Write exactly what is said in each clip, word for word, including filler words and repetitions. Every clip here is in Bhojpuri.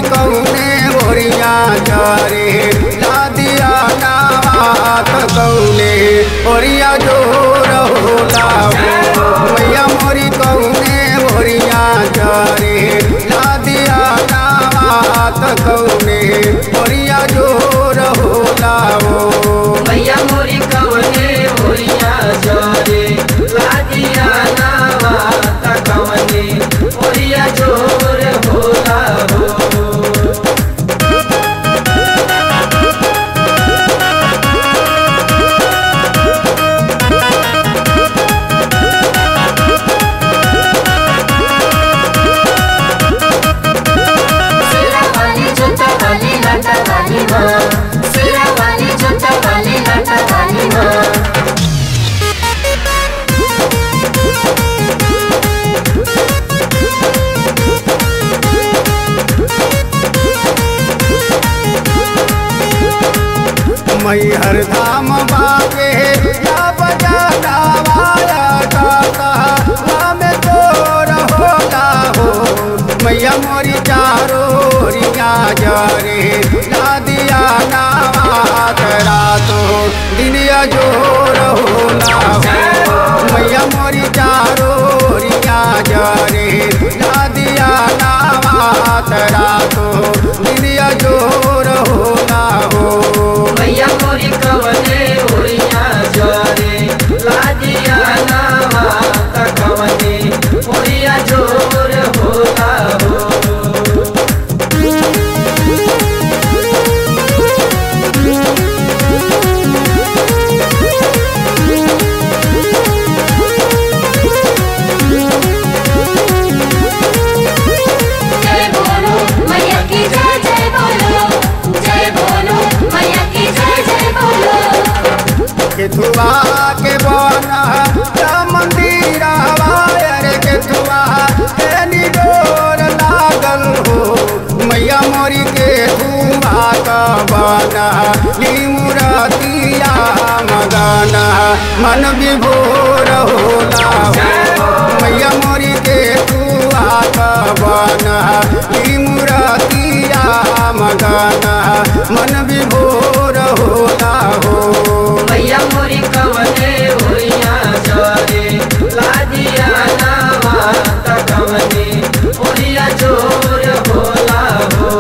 कौने ओरिया जारे लादिया नावात कौने ओरिया जोर होला मैया मोरी कौने ओरिया जारे लादिया नावात कौने ओरिया जोर होला मैया मोरी कौने ओरिया जारे लादिया नावात कौने ओरिया जोर होला हो। मैहर धाम बाबे या बजाना वाया गाता में तोर होला हो मैया मोरी चारो रिया जारे लादिया नावात रातो दिनिया जोर होला हो मैया मोरी चारो रिया जारे लादिया नावात रातो दिनिया जोर होला हो मैया मोरी कौने ओरिया जारे लादिया नावात कौने ओरिया जोर होला हो। केथुआ के बना मंदिर रे केथुआ के निडोर लागल हो मैया मोरी केथुआ का बना मूर्तिया मगना मन विभोर होला मैया मोरी केथुआ का बना मूर्तिया मगना मन विभोर होला हो मैया मोरी कौने ओरिया जारे लादिया नावात कौने ओरिया जोर होला हो।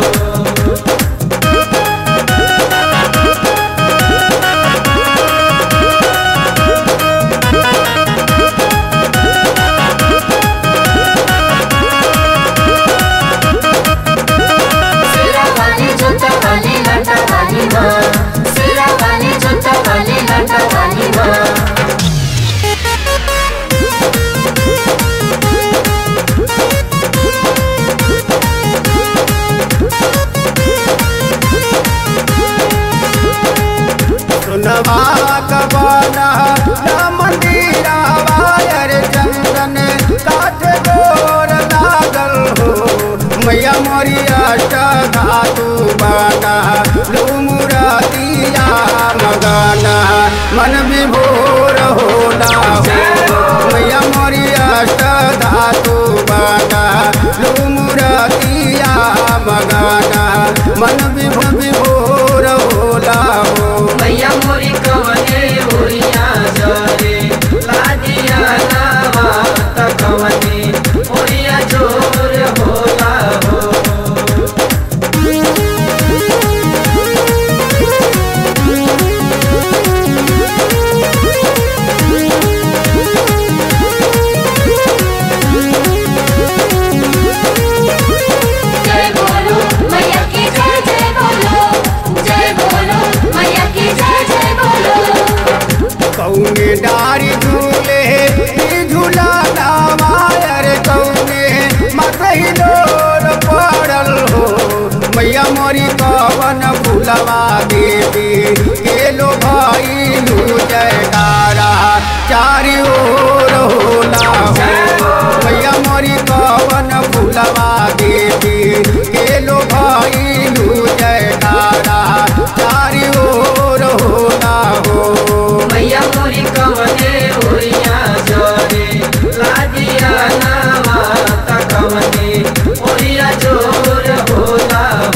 सुनवा कबाना मंदिर रे चंदन काठ गोर लागल हो मैया मोरी अष्ट धातु बना मूर्तिया मगना मन विभोर होला मैया मोरी अष्ट धातु बना मूर्तिया मगना मन विभोर होला मैया मोरी कौने ओरिया जारे लादिया नावात कौने ओरिया जोर होला हो। कौने डारी झूले झूला नावायर कौने मकई डोर पड़ल हो मैया मोरी कवन फूलवा देवी के लो भाई लू जयकारा चारी ओर होला मैया मोरी कवन फूलवा देवी के लो भाई लू जयकारा चारी ओर होला हो मैया मोरी कौने ओरिया जारे लादिया नावात कौने ओरिया जोर होला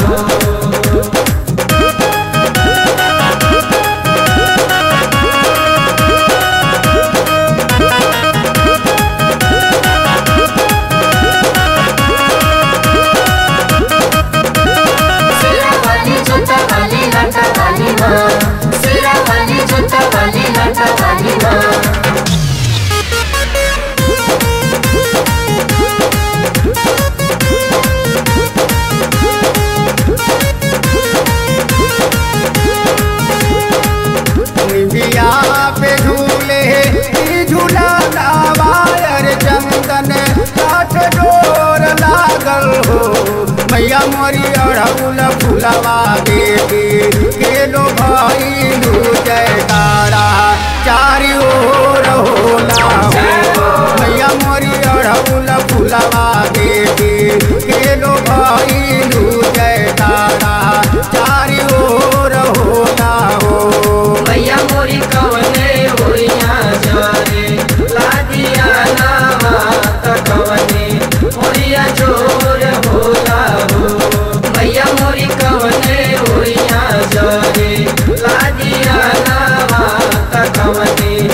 मोरी अड़हुल फुलवा देवी के लो भइलू जयकारा चारि ओर होला हो मैया मोरी अड़हुल फुलवा देवी के लो भइलू जयकारा चारि ओर होला हो मैया मोरी कवने ओरिया जरे लादिया नावा त कवने ओरिया जोर होला हो मैया मोरी कवने ओरिया जरे लादिया नावा त कवने